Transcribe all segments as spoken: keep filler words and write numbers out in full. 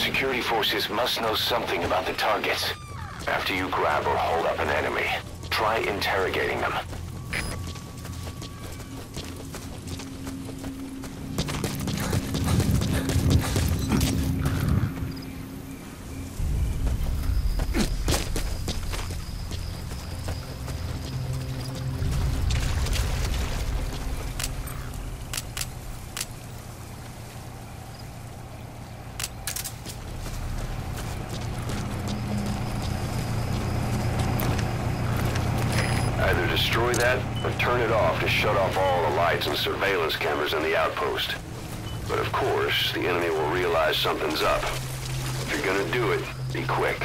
Security forces must know something about the targets. After you grab or hold up an enemy, try interrogating them. Either destroy that, or turn it off to shut off all the lights and surveillance cameras in the outpost. But of course, the enemy will realize something's up. If you're gonna do it, be quick.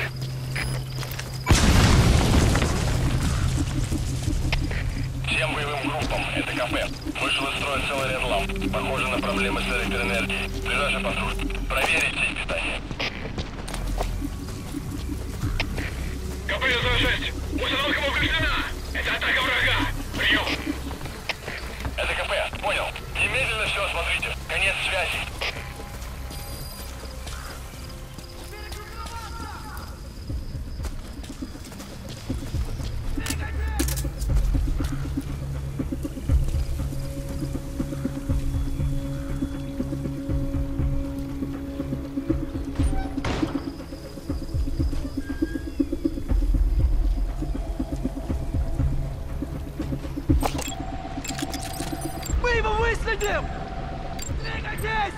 Всем боевым группам, это кафе. Вышел из строя целый ряд ламп. Похоже на проблемы с электроэнергией. Ближайший патруль. Проверить сеть питания. КП шесть. Установка повреждена. Это атака врага. Прием. Это КП. Понял. Немедленно все осмотрите. Конец связи. Мы его выследим! Двигайтесь!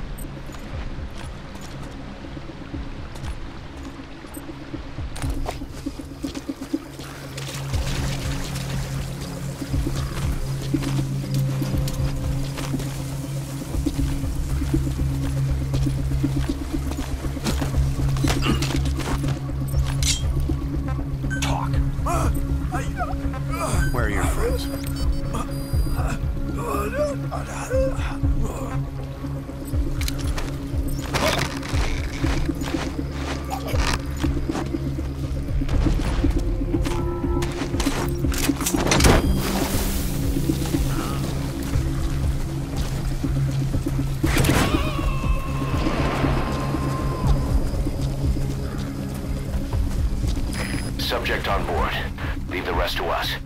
Talk. Where are your friends? Subject on board. Leave the rest to us.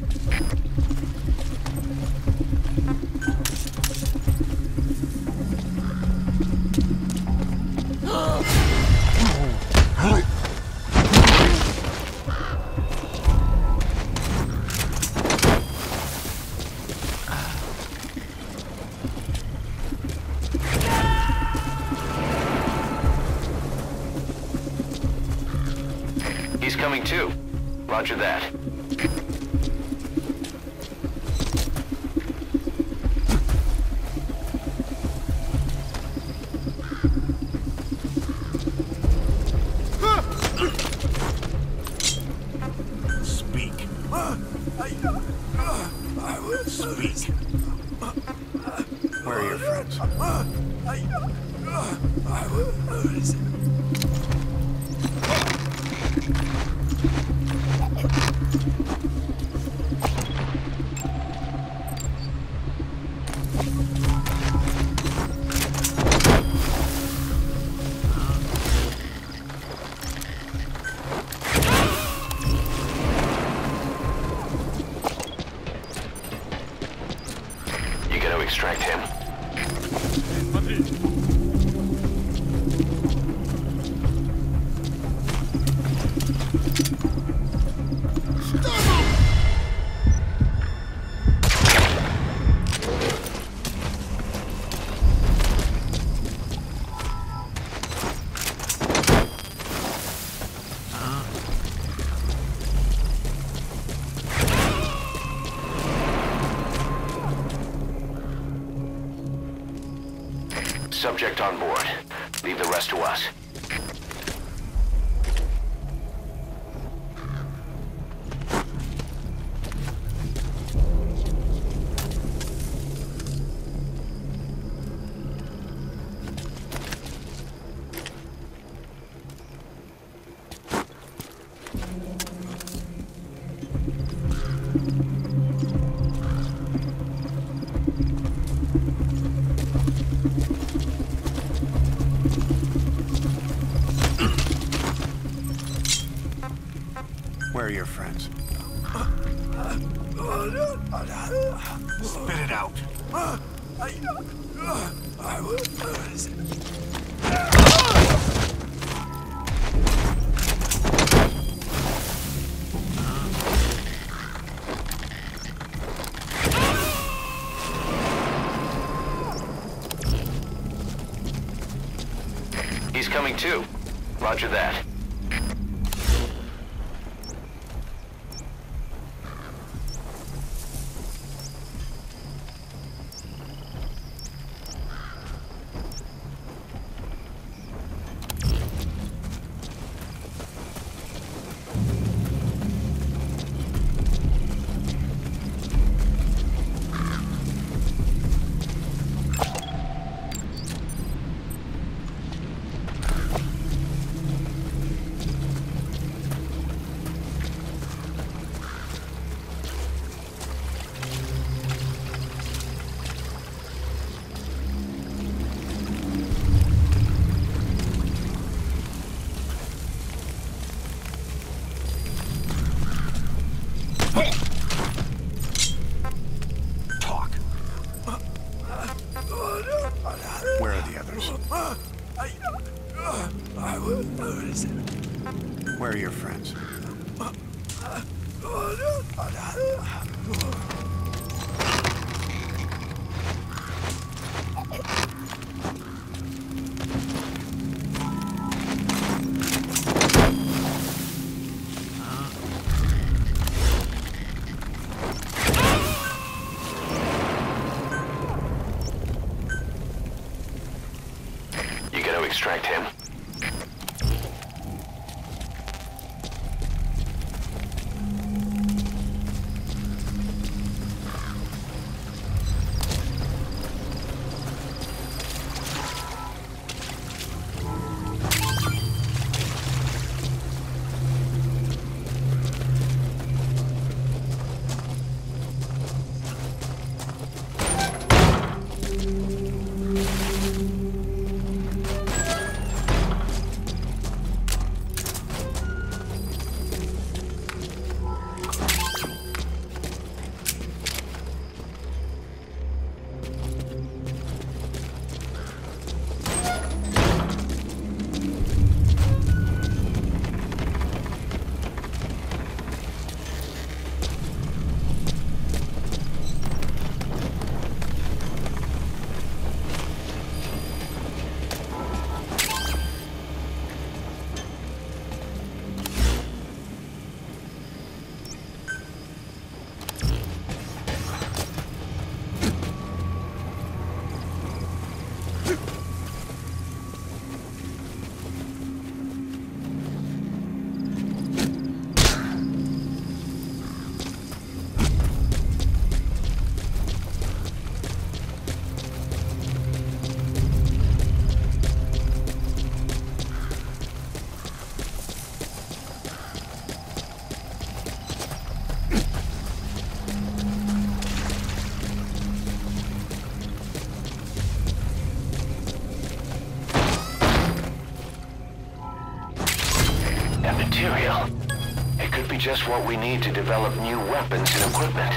He's coming too. Roger that. Speak. Speak. Where are your friends? You gotta extract him. Subject on board. Leave the rest to us. are your friends? Spit it out. I was... He's coming too. Roger that. Talk. Where are the others? Where are your friends? You gotta extract him. Material. It could be just what we need to develop new weapons and equipment.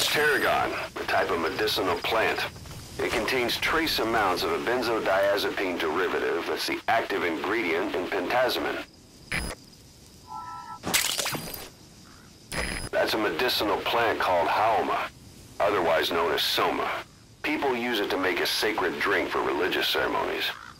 That's tarragon, a type of medicinal plant. It contains trace amounts of a benzodiazepine derivative that's the active ingredient in pentazimine. That's a medicinal plant called haoma, otherwise known as soma. People use it to make a sacred drink for religious ceremonies.